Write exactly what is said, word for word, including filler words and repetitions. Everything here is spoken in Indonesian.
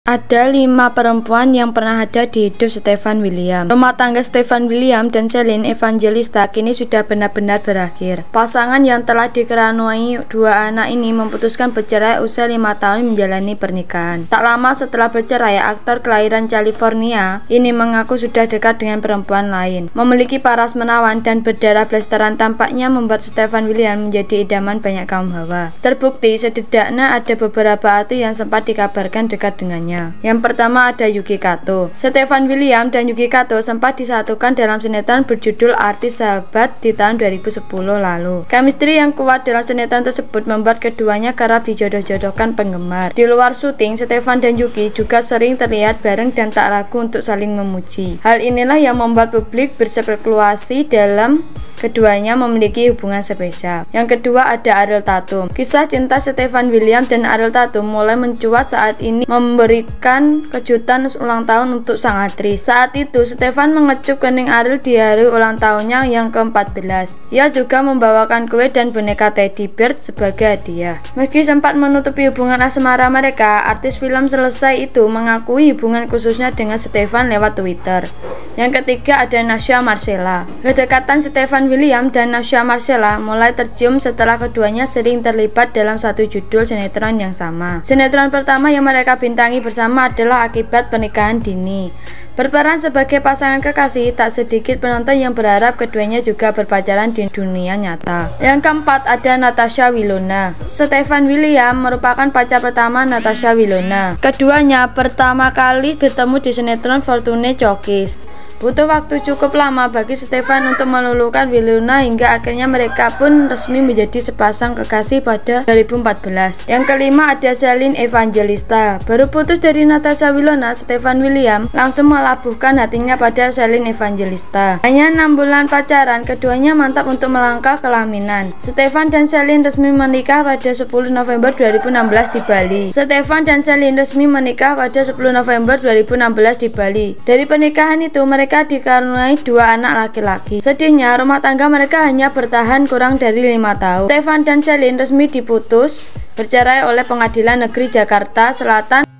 Ada lima perempuan yang pernah ada di hidup Stefan William. Rumah tangga Stefan William dan Celine Evangelista kini sudah benar-benar berakhir. Pasangan yang telah dikaruniai dua anak ini memutuskan bercerai usai lima tahun menjalani pernikahan. Tak lama setelah bercerai, aktor kelahiran California ini mengaku sudah dekat dengan perempuan lain. Memiliki paras menawan dan berdarah blasteran tampaknya membuat Stefan William menjadi idaman banyak kaum hawa. Terbukti setidaknya ada beberapa artis yang sempat dikabarkan dekat dengannya. Yang pertama ada Yuki Kato. Stefan William dan Yuki Kato sempat disatukan dalam sinetron berjudul Artis Sahabat di tahun dua ribu sepuluh lalu. Chemistry yang kuat dalam sinetron tersebut membuat keduanya kerap dijodoh-jodohkan penggemar. Di luar syuting, Stefan dan Yuki juga sering terlihat bareng dan tak ragu untuk saling memuji. Hal inilah yang membuat publik berspekulasi dalam keduanya memiliki hubungan spesial. Yang kedua ada Ariel Tatum. Kisah cinta Stefan William dan Ariel Tatum mulai mencuat saat ini memberikan kejutan ulang tahun untuk sang aktris. Saat itu Stefan mengecup kening Ariel di hari ulang tahunnya yang ke empat belas. Ia juga membawakan kue dan boneka teddy bear sebagai hadiah. Meski sempat menutupi hubungan asmara mereka, artis film selesai itu mengakui hubungan khususnya dengan Stefan lewat Twitter. Yang ketiga ada Nasya Marcella. Kedekatan Stefan William dan Nasya Marcella mulai tercium setelah keduanya sering terlibat dalam satu judul sinetron yang sama. Sinetron pertama yang mereka bintangi bersama adalah Akibat Pernikahan Dini. Berperan sebagai pasangan kekasih, tak sedikit penonton yang berharap keduanya juga berpacaran di dunia nyata. Yang keempat ada Natasha Wilona. Stefan William merupakan pacar pertama Natasha Wilona. Keduanya pertama kali bertemu di sinetron Fortune Cookies. Butuh waktu cukup lama bagi Stefan untuk meluluhkan Wilona hingga akhirnya mereka pun resmi menjadi sepasang kekasih pada dua ribu empat belas. Yang kelima ada Celine Evangelista. Baru putus dari Natasha Wilona, Stefan William langsung melabuhkan hatinya pada Celine Evangelista. Hanya enam bulan pacaran, keduanya mantap untuk melangkah kelaminan. Stefan dan Celine resmi menikah pada sepuluh November dua ribu enam belas di Bali. Stefan dan Celine resmi menikah pada sepuluh November dua ribu enam belas di Bali. Dari pernikahan itu mereka Mereka dikaruniai dua anak laki-laki. Sedihnya, rumah tangga mereka hanya bertahan kurang dari lima tahun. Stefan dan Celine resmi diputus bercerai oleh Pengadilan Negeri Jakarta Selatan